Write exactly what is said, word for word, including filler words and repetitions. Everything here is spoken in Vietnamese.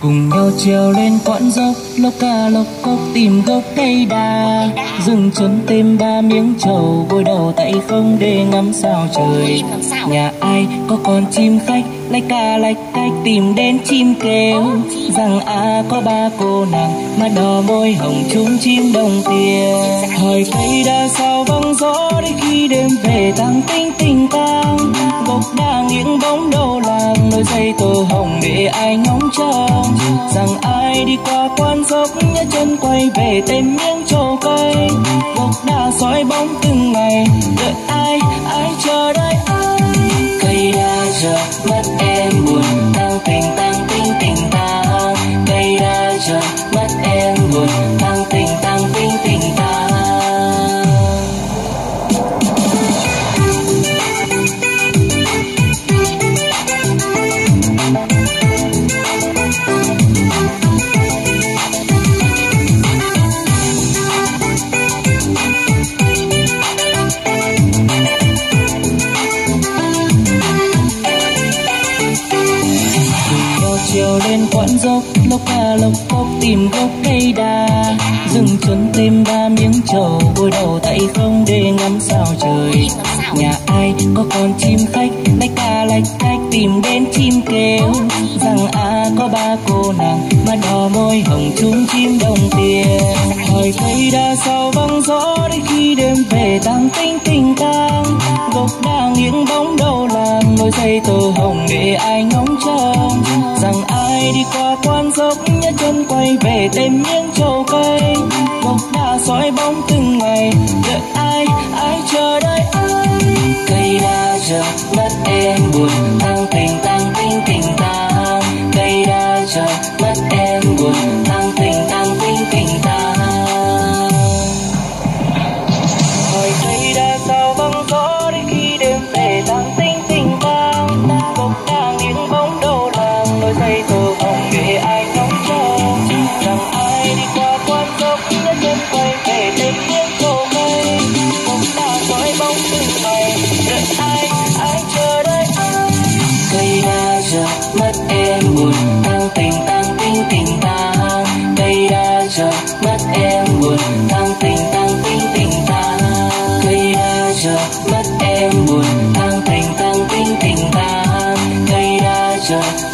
Cùng nhau trèo lên quãng dốc, lốc ca lốc cốc tìm gốc cây đa. Dừng chân thêm ba miếng trầu, gối đầu tay không để ngắm sao trời. Nhà ai có con chim khách, lách ca lách cách tìm đến chim kêu. Rằng à có ba cô nàng, mà đỏ môi hồng trúng chim đồng tiền. Hỏi cây đa sao vắng gió, đến khi đêm về tăng tinh tình tang. Gốc đa nghiêng bóng đầu làng, đôi giày tô hồng để ai ngóng trông. Rằng ai đi qua quan dốc, nhớ chân quay về tên miếng trầu cây. Gốc đa soi bóng từng ngày, đợi ai, ai chờ đợi ai. Cây đa giờ mất em buồn, tăng tình tăng tình tình tang. Cây đa giờ mất em buồn, tăng tình tăng tình tình tang. Trèo lên quãng dốc, lốc ca lốc cốc tìm gốc cây đa. Dừng chân thêm ba miếng trầu, gối đầu tay không để ngắm sao trời. Nhà ai có con chim khách, lách ca lách cách tìm đến chim kêu. Rằng à có ba cô nàng, mà đỏ môi hồng trúng chim đồng tiền. Hỏi cây đa sao vắng gió, đến khi đêm về tăng tinh tình tang. Gốc đa nghiêng bóng đầu làng, đôi giày tô hồng để ai ngóng trông. Rằng ai đi qua quan dốc, nhớ chân quay về tên miếng trầu cây. Gốc đa soi bóng từng ngày, đợi ai, ai chờ đợi ai. Cây đa giờ mất em buồn, tăng tình tăng tình tình tang. Cây đa giờ mất em buồn, tăng tình tăng tình tình tang. Hỏi cây đa sao vắng gió, đến khi đêm về tăng tình tình tang. Gốc đa nghiêng bóng đầu làng, đôi giày tô hồng để ai ngóng trông. Rằng ai đi qua quan dốc, nhớ chân quay về tên miếng trầu cây. Gốc đa soi bóng từng ngày, đợi ai, ai chờ đợi ai. Cây đa giờ mất em buồn, tăng tình tăng tình tình tang. Cây đa giờ mất em buồn, tăng tình tăng tình tình tang. Cây đa giờ mất em buồn, tăng tình tăng tình tình tang. Cây đa giờ